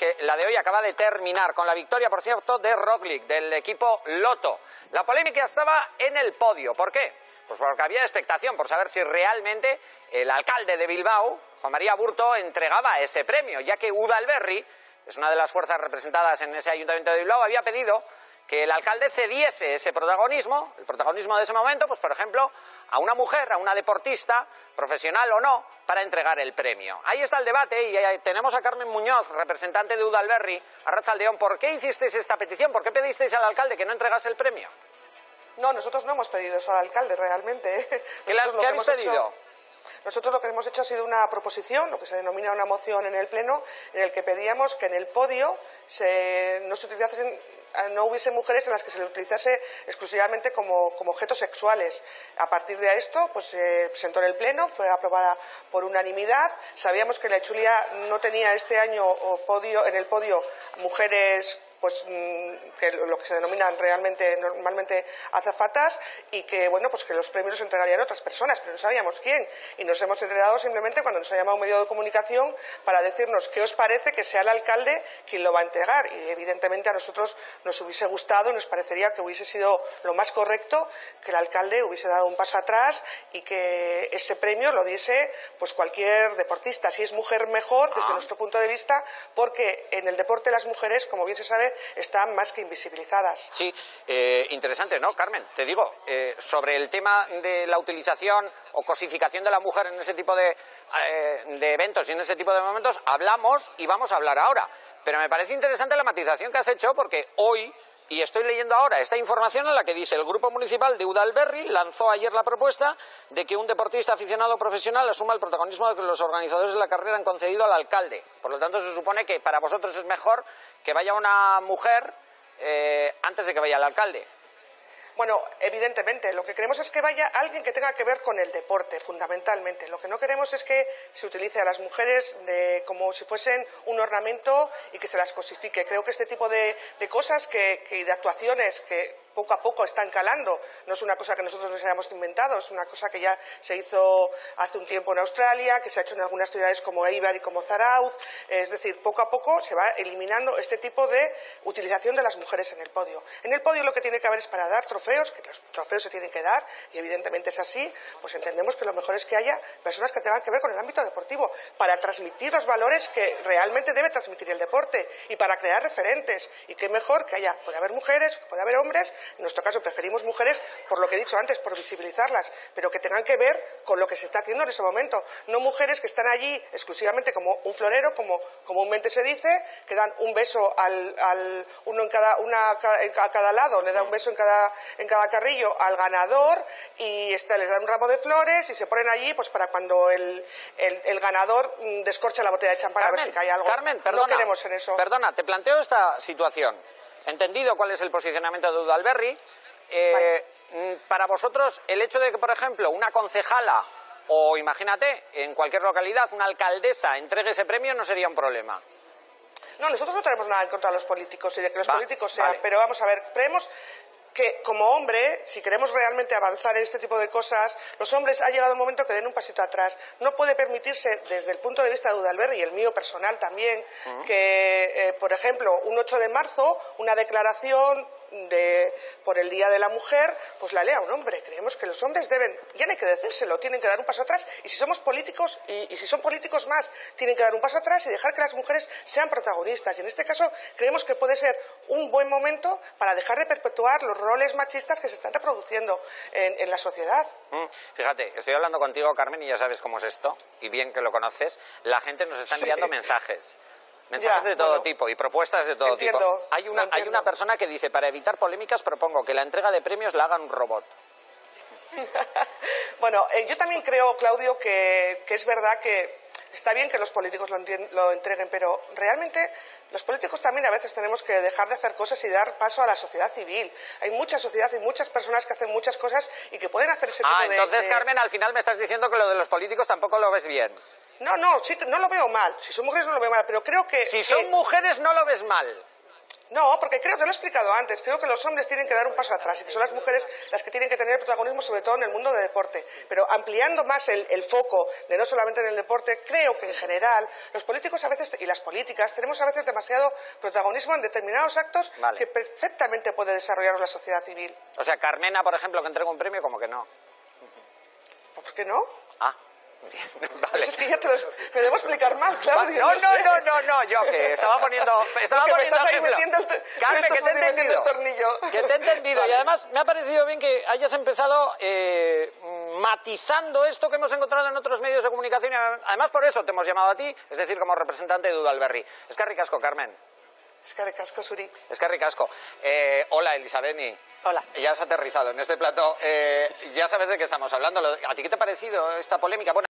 la de hoy acaba de terminar con la victoria, por cierto, de Roglic, del equipo Lotto. La polémica estaba en el podio. ¿Por qué? Pues porque había expectación por saber si realmente el alcalde de Bilbao, Juan María Aburto, entregaba ese premio, ya que Udalberri, es una de las fuerzas representadas en ese ayuntamiento de Bilbao, había pedido que el alcalde cediese ese protagonismo, el protagonismo de ese momento, pues por ejemplo, a una mujer, a una deportista, profesional o no, para entregar el premio. Ahí está el debate y tenemos a Carmen Muñoz, representante de Udalberri, Arratsaldeon. ¿Por qué hicisteis esta petición? ¿Por qué pedisteis al alcalde que no entregase el premio? No, nosotros no hemos pedido eso al alcalde realmente. ¿Qué habéis pedido? Nosotros lo que hemos hecho ha sido una proposición, lo que se denomina una moción en el Pleno, en el que pedíamos que en el podio no hubiese mujeres en las que se les utilizase exclusivamente como objetos sexuales. A partir de esto, pues se presentó en el Pleno, fue aprobada por unanimidad. Sabíamos que la Itzulia no tenía este año en el podio mujeres que lo que se denominan normalmente azafatas, y que bueno, pues que los premios los entregarían otras personas, pero no sabíamos quién, y nos hemos enterado simplemente cuando nos ha llamado un medio de comunicación para decirnos qué os parece que sea el alcalde quien lo va a entregar, y evidentemente a nosotros nos hubiese gustado y nos parecería que hubiese sido lo más correcto que el alcalde hubiese dado un paso atrás y que ese premio lo diese pues cualquier deportista, si es mujer mejor desde nuestro punto de vista, porque en el deporte las mujeres, como bien se sabe, están más que invisibilizadas. Sí, interesante, ¿no, Carmen? Te digo, sobre el tema de la utilización o cosificación de la mujer en ese tipo de eventos y en ese tipo de momentos, hablamos y vamos a hablar ahora. Pero me parece interesante la matización que has hecho, porque hoy, y estoy leyendo ahora esta información en la que dice: el Grupo Municipal de Udalberri lanzó ayer la propuesta de que un deportista aficionado profesional asuma el protagonismo que los organizadores de la carrera han concedido al alcalde. Por lo tanto, se supone que para vosotros es mejor que vaya una mujer antes de que vaya el alcalde. Bueno, evidentemente, lo que queremos es que vaya alguien que tenga que ver con el deporte, fundamentalmente. Lo que no queremos es que se utilice a las mujeres como si fuesen un ornamento y que se las cosifique. Creo que este tipo de cosas y de actuaciones que poco a poco están calando, no es una cosa que nosotros nos hayamos inventado, es una cosa que ya se hizo hace un tiempo en Australia, que se ha hecho en algunas ciudades como Eibar y como Zarauz. Es decir, poco a poco se va eliminando este tipo de utilización de las mujeres en el podio. En el podio lo que tiene que haber es para dar trofeos, que los trofeos se tienen que dar, y evidentemente es así, pues entendemos que lo mejor es que haya personas que tengan que ver con el ámbito deportivo, para transmitir los valores que realmente debe transmitir el deporte y para crear referentes. Y qué mejor que puede haber mujeres, puede haber hombres. En nuestro caso preferimos mujeres, por lo que he dicho antes, por visibilizarlas, pero que tengan que ver con lo que se está haciendo en ese momento. No mujeres que están allí exclusivamente como un florero, como comúnmente se dice, que dan un beso uno a cada lado, le da un beso en cada carrillo al ganador, y les dan un ramo de flores y se ponen allí pues para cuando el ganador descorcha la botella de champán, Carmen, a ver si cae algo. Carmen, perdona, no queremos en eso. Perdona, te planteo esta situación. Entendido cuál es el posicionamiento de Udalberri, para vosotros el hecho de que, por ejemplo, una concejala o, imagínate, en cualquier localidad, una alcaldesa entregue ese premio no sería un problema. No, nosotros no tenemos nada en contra de los políticos y de que los políticos sean, pero vamos a ver, creemos que como hombre, si queremos realmente avanzar en este tipo de cosas, los hombres ha llegado el momento que den un pasito atrás. No puede permitirse, desde el punto de vista de Udalberri y el mío personal también, que, por ejemplo, un 8 de marzo, una declaración por el Día de la Mujer, pues la lea un hombre. Creemos que los hombres tienen que decírselo, tienen que dar un paso atrás, y si somos políticos, y si son políticos más, tienen que dar un paso atrás y dejar que las mujeres sean protagonistas. Y en este caso creemos que puede ser un buen momento para dejar de perpetuar los roles machistas que se están reproduciendo en la sociedad. Fíjate, estoy hablando contigo, Carmen, y ya sabes cómo es esto, y bien que lo conoces. La gente nos está enviando mensajes de todo tipo y propuestas de todo tipo. Hay una persona que dice: para evitar polémicas propongo que la entrega de premios la hagan un robot. Bueno, yo también creo, Claudio, que es verdad que está bien que los políticos lo entreguen, pero realmente los políticos también a veces tenemos que dejar de hacer cosas y dar paso a la sociedad civil. Hay mucha sociedad y muchas personas que hacen muchas cosas y que pueden hacer ese tipo de... entonces, Carmen, al final me estás diciendo que lo de los políticos tampoco lo ves bien. No, sí, no lo veo mal. Si son mujeres no lo veo mal, pero creo que... Si son mujeres no lo ves mal. No, porque creo, te lo he explicado antes, creo que los hombres tienen que dar un paso atrás y que son las mujeres las que tienen que tener protagonismo, sobre todo en el mundo del deporte. Pero ampliando más el foco de no solamente en el deporte, creo que en general los políticos a veces y las políticas tenemos a veces demasiado protagonismo en determinados actos que perfectamente puede desarrollar la sociedad civil. O sea, Carmena, por ejemplo, que entrega un premio, como que no. ¿Por qué no? Ah. Bien, vale. Eso es que ya me debo explicar mal, Claudio. No, yo que estaba poniendo ejemplo. Carmen, que te he entendido. Que te he entendido. Vale. Y además me ha parecido bien que hayas empezado matizando esto que hemos encontrado en otros medios de comunicación. Y además por eso te hemos llamado a ti, es decir, como representante de Udalberri. Eskerrik asko, Carmen. Eskerrik asko, Suri. Eskerrik asko. Hola, Elisabeni. Hola. Ya has aterrizado en este plato. Ya sabes de qué estamos hablando. ¿A ti qué te ha parecido esta polémica? Bueno,